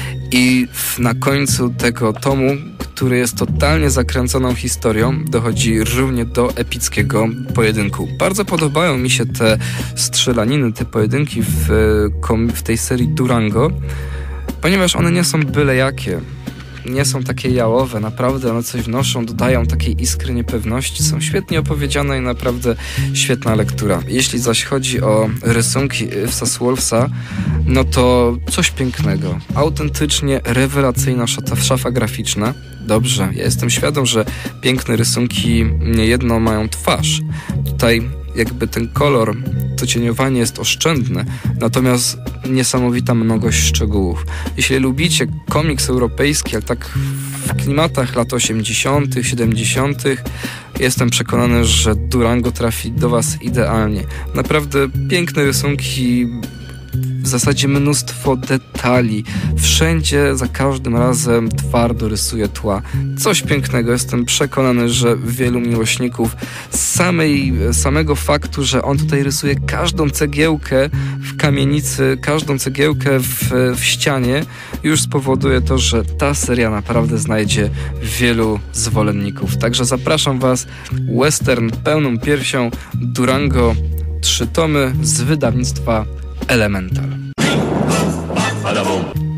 i w, na końcu tego tomu, który jest totalnie zakręconą historią, dochodzi równie do epickiego pojedynku. Bardzo podobają mi się te strzelaniny, te pojedynki w, w tej serii Durango, ponieważ one nie są byle jakie. Nie są takie jałowe, naprawdę one coś wnoszą, dodają takiej iskry niepewności, są świetnie opowiedziane i naprawdę świetna lektura. Jeśli zaś chodzi o rysunki Yvesa Wolfsa, no to coś pięknego, autentycznie rewelacyjna szafa, szafa graficzna. Dobrze, ja jestem świadom, że piękne rysunki niejedno mają twarz. Tutaj jakby ten kolor, to cieniowanie jest oszczędne, natomiast niesamowita mnogość szczegółów. Jeśli lubicie komiks europejski, ale tak w klimatach lat osiemdziesiątych, siedemdziesiątych, jestem przekonany, że Durango trafi do was idealnie. Naprawdę piękne rysunki, w zasadzie mnóstwo detali. Wszędzie, za każdym razem twardo rysuje tła. Coś pięknego. Jestem przekonany, że wielu miłośników samej, samego faktu, że on tutaj rysuje każdą cegiełkę w kamienicy, każdą cegiełkę w, w ścianie, już spowoduje to, że ta seria naprawdę znajdzie wielu zwolenników. Także zapraszam was. Western pełną piersią, Durango, trzy tomy z wydawnictwa Elemental.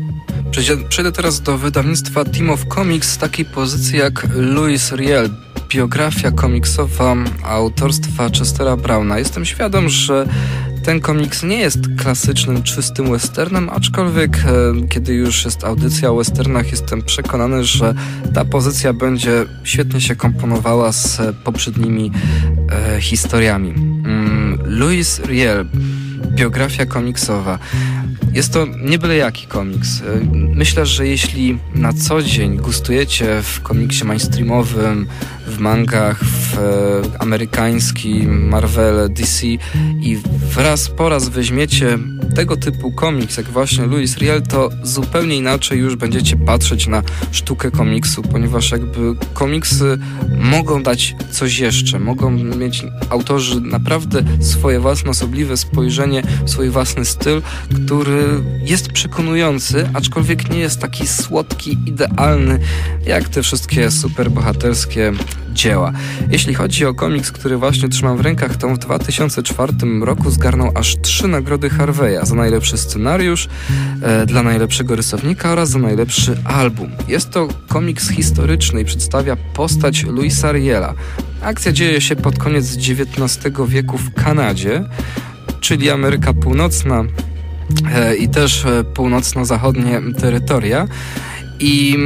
Przejdę teraz do wydawnictwa Team of Comics z takiej pozycji jak Louis Riel, biografia komiksowa autorstwa Chestera Browna. Jestem świadom, że ten komiks nie jest klasycznym, czystym westernem, aczkolwiek e, kiedy już jest audycja o westernach, jestem przekonany, że ta pozycja będzie świetnie się komponowała z poprzednimi e, historiami. Mm, Louis Riel, biografia komiksowa. Jest to nie byle jaki komiks. Myślę, że jeśli na co dzień gustujecie w komiksie mainstreamowym, w mangach, w e, amerykańskim, Marvel, D C i raz po raz weźmiecie tego typu komiks, jak właśnie Louis Riel, to zupełnie inaczej już będziecie patrzeć na sztukę komiksu, ponieważ jakby komiksy mogą dać coś jeszcze, mogą mieć autorzy naprawdę swoje własne, osobliwe spojrzenie, swój własny styl, który jest przekonujący, aczkolwiek nie jest taki słodki, idealny, jak te wszystkie superbohaterskie dzieła. Jeśli chodzi o komiks, który właśnie trzymam w rękach, to w dwa tysiące czwartym roku zgarnął aż trzy nagrody Harveya za najlepszy scenariusz, e, dla najlepszego rysownika oraz za najlepszy album. Jest to komiks historyczny i przedstawia postać Louisa Riela. Akcja dzieje się pod koniec dziewiętnastego wieku w Kanadzie, czyli Ameryka Północna e, i też e, północno-zachodnie terytoria. I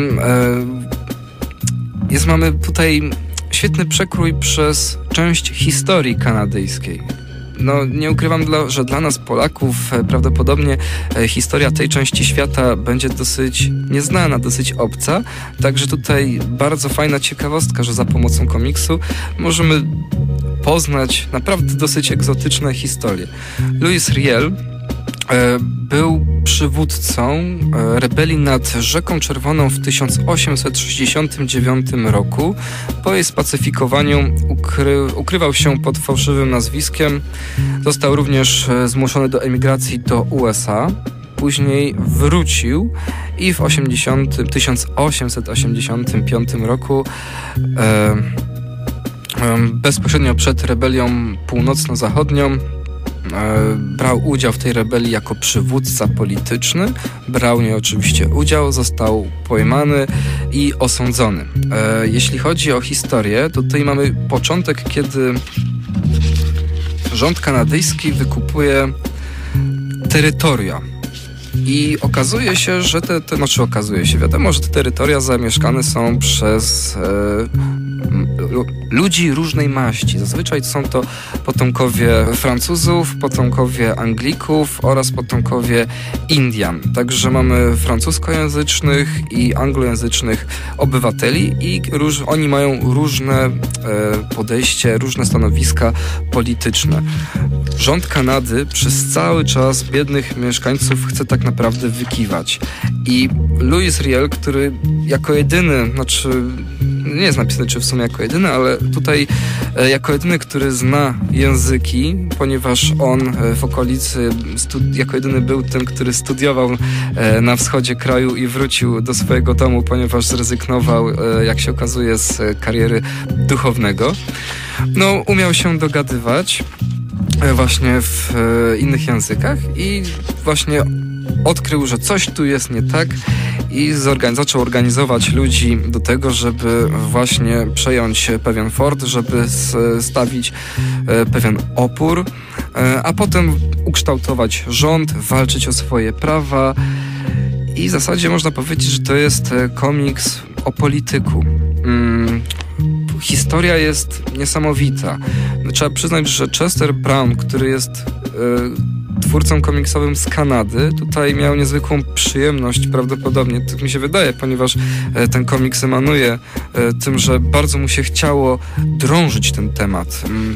e, jest, mamy tutaj świetny przekrój przez część historii kanadyjskiej. No, nie ukrywam, dla, że dla nas Polaków e, prawdopodobnie e, historia tej części świata będzie dosyć nieznana, dosyć obca. Także tutaj bardzo fajna ciekawostka, że za pomocą komiksu możemy poznać naprawdę dosyć egzotyczne historie. Louis Riel e, był przywódcą e, rebelii nad Rzeką Czerwoną w tysiąc osiemset sześćdziesiątym dziewiątym roku. Po jej spacyfikowaniu ukry, ukrywał się pod fałszywym nazwiskiem. Został również e, zmuszony do emigracji do U S A. Później wrócił i w tysiąc osiemset osiemdziesiątym piątym roku e, e, bezpośrednio przed rebelią północno-zachodnią brał udział w tej rebelii jako przywódca polityczny. Brał nie oczywiście udział, został pojmany i osądzony. E, jeśli chodzi o historię, to tutaj mamy początek, kiedy rząd kanadyjski wykupuje terytoria. I okazuje się, że te, te znaczy okazuje się, wiadomo, że te terytoria zamieszkane są przez e, ludzi różnej maści. Zazwyczaj są to potomkowie Francuzów, potomkowie Anglików oraz potomkowie Indian. Także mamy francuskojęzycznych i anglojęzycznych obywateli i róż, oni mają różne e, podejście, różne stanowiska polityczne. Rząd Kanady przez cały czas biednych mieszkańców chce tak naprawdę wykiwać. I Louis Riel, który jako jedyny, znaczy nie jest napisane, czy w sumie jako jedyny, ale tutaj e, jako jedyny, który zna języki, ponieważ on e, w okolicy studi- jako jedyny był tym, który studiował e, na wschodzie kraju i wrócił do swojego domu, ponieważ zrezygnował, e, jak się okazuje, z e, kariery duchownego. No, umiał się dogadywać e, właśnie w e, innych językach i właśnie odkrył, że coś tu jest nie tak i zorgan- zaczął organizować ludzi do tego, żeby właśnie przejąć pewien fort, żeby stawić e, pewien opór, e, a potem ukształtować rząd, walczyć o swoje prawa i w zasadzie można powiedzieć, że to jest komiks o polityku. Mm. Historia jest niesamowita. Trzeba przyznać, że Chester Brown, który jest e, twórcą komiksowym z Kanady, tutaj miał niezwykłą przyjemność, prawdopodobnie, tak mi się wydaje, ponieważ e, ten komiks emanuje e, tym, że bardzo mu się chciało drążyć ten temat. Mm.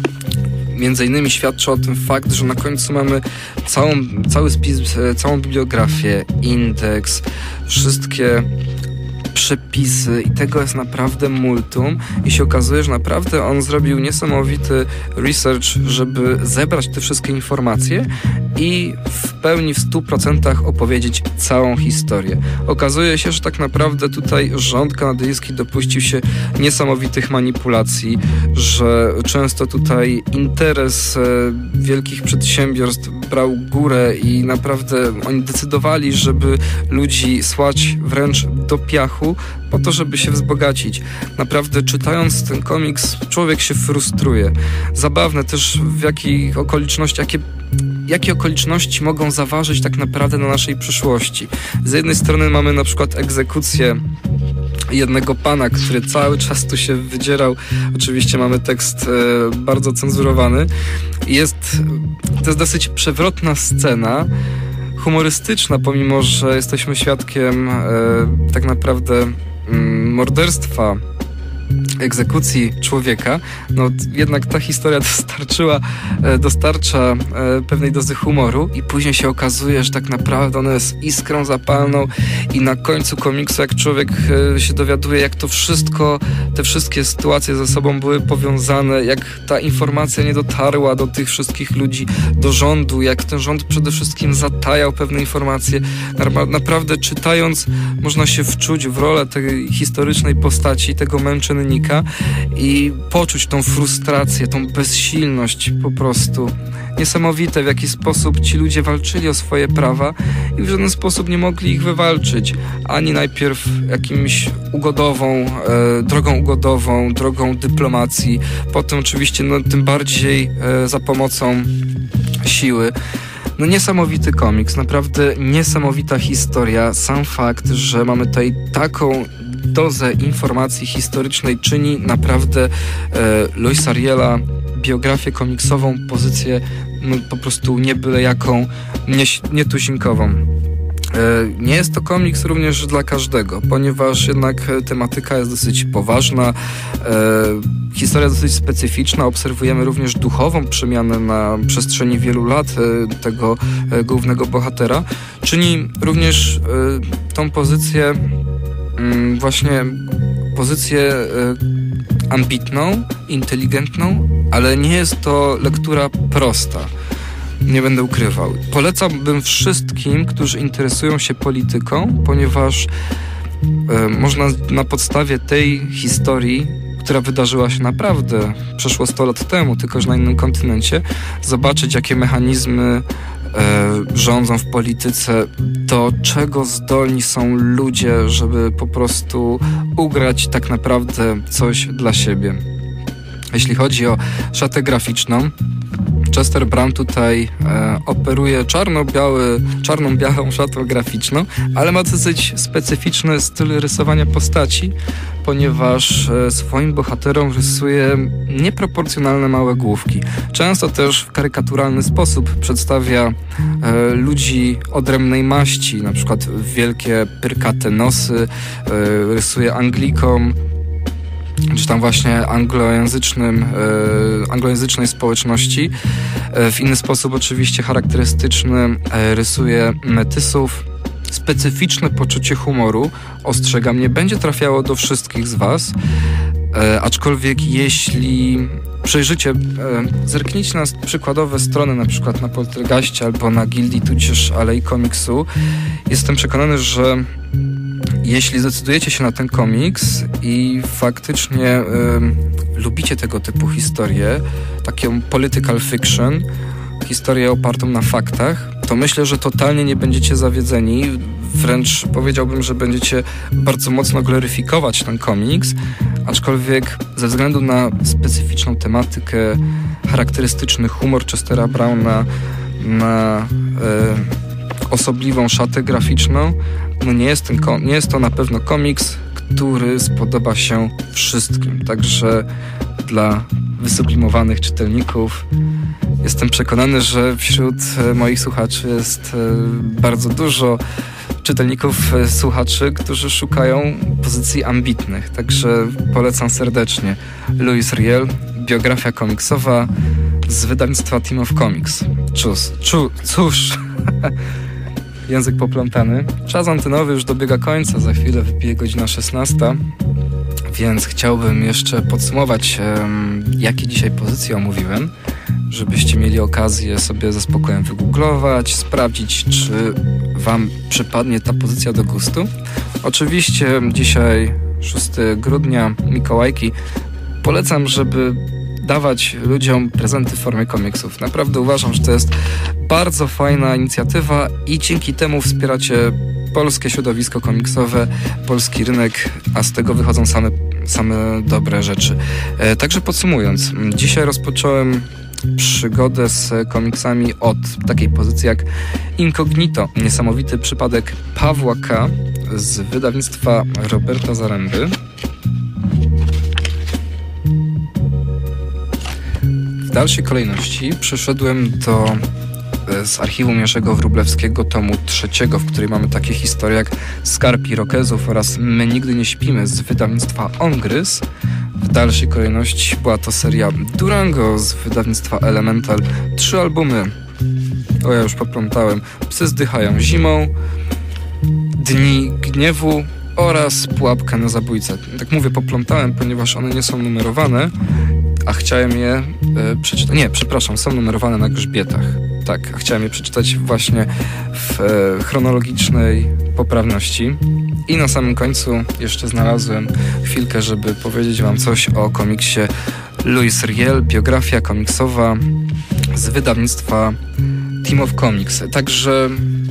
Między innymi świadczy o tym fakt, że na końcu mamy całą, cały spis, e, całą bibliografię, indeks, wszystkie przepisy i tego jest naprawdę multum i się okazuje, że naprawdę on zrobił niesamowity research, żeby zebrać te wszystkie informacje i w pełni w stu procentach opowiedzieć całą historię. Okazuje się, że tak naprawdę tutaj rząd kanadyjski dopuścił się niesamowitych manipulacji, że często tutaj interes wielkich przedsiębiorstw brał górę i naprawdę oni decydowali, żeby ludzi słać wręcz do piachu po to, żeby się wzbogacić. Naprawdę czytając ten komiks człowiek się frustruje. Zabawne też w jakich okolicznościach, jakie Jakie okoliczności mogą zaważyć tak naprawdę na naszej przyszłości. Z jednej strony mamy na przykład egzekucję jednego pana, który cały czas tu się wydzierał. Oczywiście mamy tekst e, bardzo cenzurowany. Jest, to jest dosyć przewrotna scena, humorystyczna, pomimo że jesteśmy świadkiem e, tak naprawdę mm, morderstwa, egzekucji człowieka, no jednak ta historia dostarczyła, dostarcza pewnej dozy humoru i później się okazuje, że tak naprawdę ona jest iskrą zapalną i na końcu komiksu, jak człowiek się dowiaduje, jak to wszystko, te wszystkie sytuacje ze sobą były powiązane, jak ta informacja nie dotarła do tych wszystkich ludzi, do rządu, jak ten rząd przede wszystkim zatajał pewne informacje. Naprawdę czytając można się wczuć w rolę tej historycznej postaci, tego męczennika i poczuć tą frustrację, tą bezsilność po prostu. Niesamowite, w jaki sposób ci ludzie walczyli o swoje prawa i w żaden sposób nie mogli ich wywalczyć. Ani najpierw jakimś ugodową, e, drogą ugodową, drogą dyplomacji, potem oczywiście no, tym bardziej e, za pomocą siły. No niesamowity komiks, naprawdę niesamowita historia. Sam fakt, że mamy tutaj taką dozę informacji historycznej czyni naprawdę e, Louisa Ariela, biografię komiksową, pozycję no, po prostu nie byle jaką, nie, nietuzinkową. E, nie jest to komiks również dla każdego, ponieważ jednak tematyka jest dosyć poważna, e, historia dosyć specyficzna, obserwujemy również duchową przemianę na przestrzeni wielu lat e, tego e, głównego bohatera. Czyni również e, tą pozycję właśnie pozycję ambitną, inteligentną, ale nie jest to lektura prosta. Nie będę ukrywał. Polecałbym wszystkim, którzy interesują się polityką, ponieważ e, można na podstawie tej historii, która wydarzyła się naprawdę przeszło sto lat temu, tylko że na innym kontynencie, zobaczyć, jakie mechanizmy E, rządzą w polityce, do czego zdolni są ludzie, żeby po prostu ugrać tak naprawdę coś dla siebie. Jeśli chodzi o szatę graficzną, Chester Brown tutaj e, operuje czarno-biały, czarną-białą szatą graficzną, ale ma dosyć specyficzny styl rysowania postaci, ponieważ e, swoim bohaterom rysuje nieproporcjonalne małe główki. Często też w karykaturalny sposób przedstawia e, ludzi odrębnej maści, na przykład wielkie, pyrkate nosy, e, rysuje Anglikom, czy tam właśnie anglojęzycznym, e, anglojęzycznej społeczności. E, w inny sposób oczywiście charakterystyczny e, rysuje metysów. Specyficzne poczucie humoru, ostrzegam, nie będzie trafiało do wszystkich z was, e, aczkolwiek jeśli przejrzycie, e, zerknijcie na przykładowe strony, na przykład na Poltergeistie albo na Gildii, tudzież Alei Komiksu. Jestem przekonany, że jeśli zdecydujecie się na ten komiks i faktycznie y, lubicie tego typu historię, taką political fiction, historię opartą na faktach, to myślę, że totalnie nie będziecie zawiedzeni. Wręcz powiedziałbym, że będziecie bardzo mocno gloryfikować ten komiks, aczkolwiek ze względu na specyficzną tematykę, charakterystyczny humor Chestera Browna, na y, osobliwą szatę graficzną, no nie jest, ten kom- nie jest to na pewno komiks, który spodoba się wszystkim. Także dla wysublimowanych czytelników jestem przekonany, że wśród moich słuchaczy jest bardzo dużo czytelników, słuchaczy, którzy szukają pozycji ambitnych. Także polecam serdecznie. Louis Ariel, biografia komiksowa z wydawnictwa Team of Comics. Cóż, czu, cóż. Język poplątany. Czas antenowy już dobiega końca, za chwilę wybije godzina szesnasta, więc chciałbym jeszcze podsumować, um, jakie dzisiaj pozycje omówiłem. żebyście mieli okazję sobie ze spokojem wygooglować, sprawdzić, czy wam przypadnie ta pozycja do gustu. Oczywiście dzisiaj szóstego grudnia, Mikołajki, polecam, żeby dawać ludziom prezenty w formie komiksów. Naprawdę uważam, że to jest bardzo fajna inicjatywa i dzięki temu wspieracie polskie środowisko komiksowe, polski rynek, a z tego wychodzą same, same dobre rzeczy. E, także podsumując, dzisiaj rozpocząłem przygodę z komiksami od takiej pozycji jak Incognito, niesamowity przypadek Pawła K. z wydawnictwa Roberta Zaręby. W dalszej kolejności przeszedłem do z archiwum Jerzego Wróblewskiego tomu trzeciego, w której mamy takie historie jak Skarb Irokezów oraz My nigdy nie śpimy z wydawnictwa Ongryz. W dalszej kolejności była to seria Durango z wydawnictwa Elemental. Trzy albumy, o ja już poplątałem, Psy zdychają zimą, Dni gniewu oraz Pułapka na zabójcę. Tak mówię poplątałem, ponieważ one nie są numerowane, a chciałem je e, przeczytać. Nie, przepraszam, są numerowane na grzbietach. Tak, a chciałem je przeczytać właśnie w e, chronologicznej poprawności. I na samym końcu jeszcze znalazłem chwilkę, żeby powiedzieć wam coś o komiksie Louis Riel, biografia komiksowa z wydawnictwa Team of Comics. Także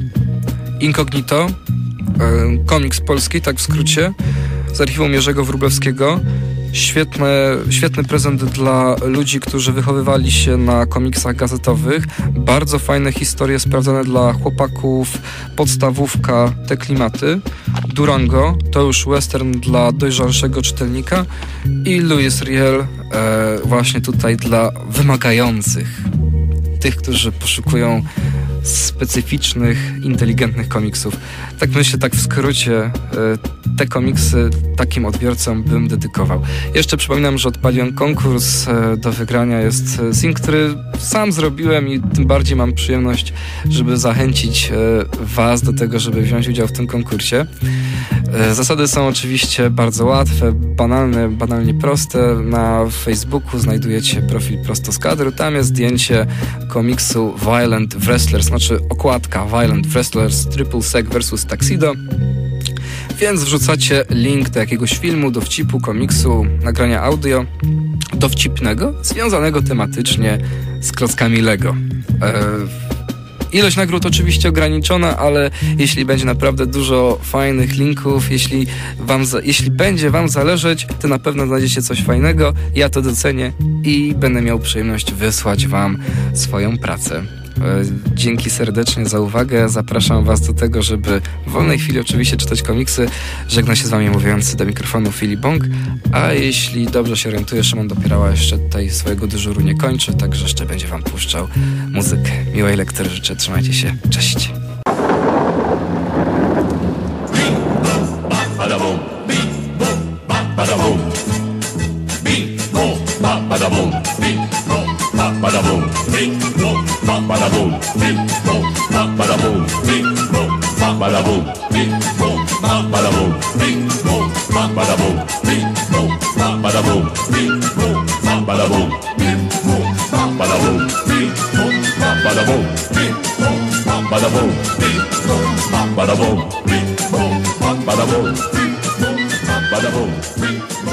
Incognito, e, komiks polski, tak w skrócie, z archiwum Jerzego Wróblewskiego. Świetne, świetny prezent dla ludzi, którzy wychowywali się na komiksach gazetowych. Bardzo fajne historie sprawdzone dla chłopaków, podstawówka, te klimaty. Durango to już western dla dojrzalszego czytelnika i Louis Riel e, właśnie tutaj dla wymagających, tych, którzy poszukują specyficznych, inteligentnych komiksów. Tak myślę, tak w skrócie, te komiksy takim odbiorcom bym dedykował. Jeszcze przypominam, że odpaliłem konkurs. Do wygrania jest sing, który sam zrobiłem i tym bardziej mam przyjemność, żeby zachęcić was do tego, żeby wziąć udział w tym konkursie. Zasady są oczywiście bardzo łatwe, banalne, banalnie proste. Na Facebooku znajdujecie profil Prosto z kadru. Tam jest zdjęcie komiksu Violent Wrestlers, znaczy okładka Violent Wrestlers Triple Sec versus Tuxedo. Więc wrzucacie link do jakiegoś filmu, dowcipu, komiksu, nagrania audio dowcipnego, związanego tematycznie z klockami Lego. Eee, Ilość nagród oczywiście ograniczona, ale jeśli będzie naprawdę dużo fajnych linków, jeśli, wam za, jeśli będzie wam zależeć, to na pewno znajdziecie coś fajnego, ja to docenię i będę miał przyjemność wysłać wam swoją pracę. Dzięki serdecznie za uwagę, zapraszam was do tego, żeby w wolnej chwili oczywiście czytać komiksy. Żegna się z wami mówiący do mikrofonu Filip Bąk, a jeśli dobrze się orientuję, Szymon Dopierała jeszcze tutaj swojego dyżuru nie kończy, także jeszcze będzie wam puszczał muzykę. Miłej lektury życzę, trzymajcie się, cześć! Ba-da-boom, bing, boom, ba-da-boom, bing, boom, ba-da-boom, bing, boom, ba-da-boom, bing, boom, ba-da-boom, bing, boom, ba-da-boom, bing, boom, ba-da-boom, bing, boom, ba-da-boom, bing, boom, ba-da-boom, bing, boom, ba-da-boom, bing, boom, ba-da-boom, bing, boom, ba-da-boom, bing, boom, ba-da-boom, bing, boom, ba-da-boom, bing, boom.